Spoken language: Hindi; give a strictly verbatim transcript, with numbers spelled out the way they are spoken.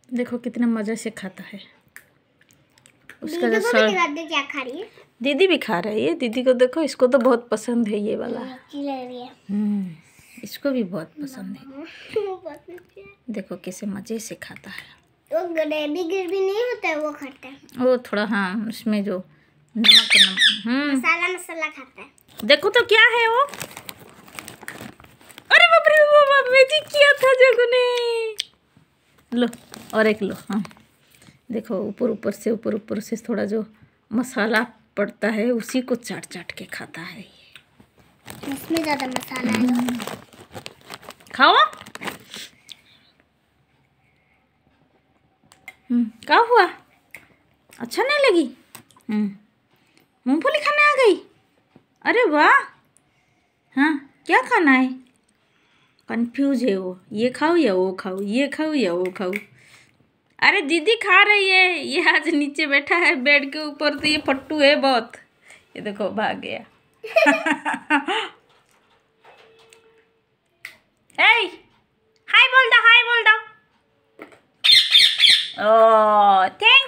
देखो कितने मजे से खाता है। उसका जो सर क्या खा रही है? दीदी भी खा रही है। दीदी को देखो, इसको तो बहुत पसंद है ये वाला। हम्म इसको भी बहुत पसंद है। देखो कैसे मजे से खाता है। वो ग्रेवी ग्रेवी नहीं होता है, वो खाता है वो थोड़ा, हाँ उसमें जो नमक नमक हम्म मसाला मसाला खाता है। देखो तो क्या है वो। अरे बाप रे बाबा, मैजिक किया था जगू ने। लो और एक लो। हाँ देखो, ऊपर ऊपर से ऊपर ऊपर से थोड़ा जो मसाला पड़ता है उसी को चाट चाट के खाता है ये। इसमें ज़्यादा मसाला है। खाओ। हम्म क्या हुआ? अच्छा नहीं लगी? हम्म मूंगफली खाने आ गई? अरे वाह। हाँ क्या खाना है? कंफ्यूज है वो, ये खाओ या वो खाओ, ये खाओ या वो खाओ। अरे दीदी खा रही है, ये आज नीचे बैठा है बेड के ऊपर, तो ये फट्टू है बहुत। ये देखो भाग गया। हे हाय बोल दो, हाय बोल दो। Oh thank